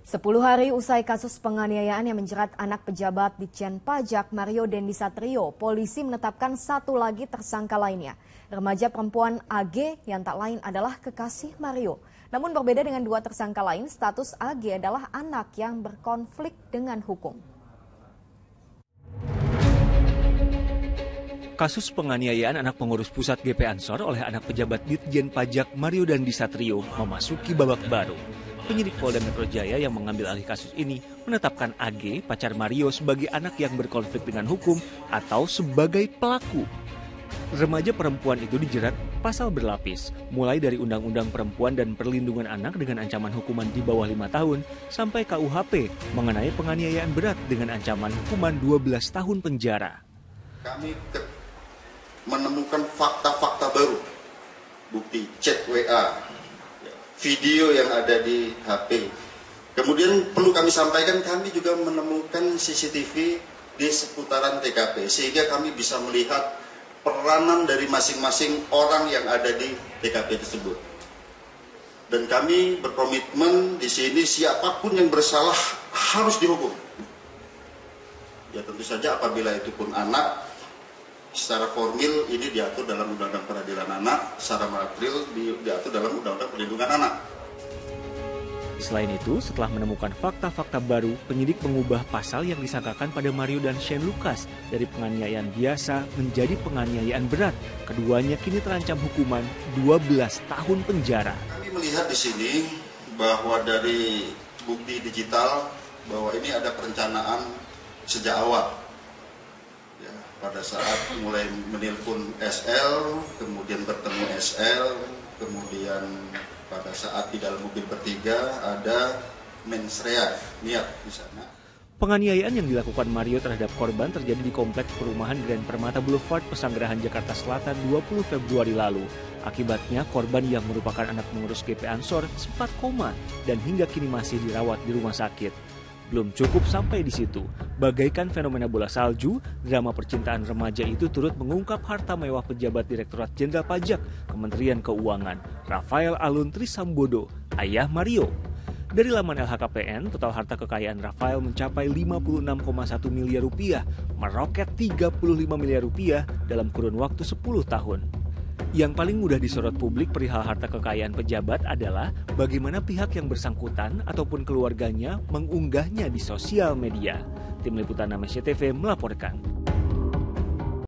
10 hari usai kasus penganiayaan yang menjerat anak pejabat Ditjen Pajak Mario Dendi Satrio, polisi menetapkan satu lagi tersangka lainnya. Remaja perempuan AG yang tak lain adalah kekasih Mario. Namun berbeda dengan dua tersangka lain, status AG adalah anak yang berkonflik dengan hukum. Kasus penganiayaan anak pengurus pusat GP Ansor oleh anak pejabat Ditjen Pajak Mario Dendi Satrio memasuki babak baru. Penyidik Polda Metro Jaya yang mengambil alih kasus ini menetapkan AG, pacar Mario, sebagai anak yang berkonflik dengan hukum atau sebagai pelaku. Remaja perempuan itu dijerat pasal berlapis, mulai dari Undang-Undang Perempuan dan Perlindungan Anak dengan ancaman hukuman di bawah 5 tahun, sampai KUHP mengenai penganiayaan berat dengan ancaman hukuman 12 tahun penjara. Kami menemukan fakta-fakta baru, bukti chat WA, video yang ada di HP. Kemudian perlu kami sampaikan, kami juga menemukan CCTV di seputaran TKP, sehingga kami bisa melihat peranan dari masing-masing orang yang ada di TKP tersebut. Dan kami berkomitmen di sini siapapun yang bersalah harus dihukum. Ya tentu saja apabila itu pun anak, secara formil ini diatur dalam Undang-Undang Peradilan Anak, secara material diatur dalam Undang-Undang Perlindungan Anak. Selain itu, setelah menemukan fakta-fakta baru, penyidik mengubah pasal yang disangkakan pada Mario dan Shane Lucas dari penganiayaan biasa menjadi penganiayaan berat. Keduanya kini terancam hukuman 12 tahun penjara. Kami melihat di sini bahwa dari bukti digital bahwa ini ada perencanaan sejak awal. Pada saat mulai menelpon SL, kemudian bertemu SL, kemudian pada saat di dalam mobil bertiga ada mensrea, niat di sana. Penganiayaan yang dilakukan Mario terhadap korban terjadi di kompleks perumahan Grand Permata Boulevard, Pesanggerahan, Jakarta Selatan 20 Februari lalu. Akibatnya korban yang merupakan anak pengurus GP Ansor sempat koma dan hingga kini masih dirawat di rumah sakit. Belum cukup sampai di situ. Bagaikan fenomena bola salju, drama percintaan remaja itu turut mengungkap harta mewah pejabat Direktorat Jenderal Pajak Kementerian Keuangan, Rafael Alun Trisambodo, ayah Mario. Dari laman LHKPN, total harta kekayaan Rafael mencapai 56,1 miliar rupiah, meroket 35 miliar rupiah dalam kurun waktu 10 tahun. Yang paling mudah disorot publik perihal harta kekayaan pejabat adalah bagaimana pihak yang bersangkutan ataupun keluarganya mengunggahnya di sosial media. Tim Liputan Amnesia TV melaporkan.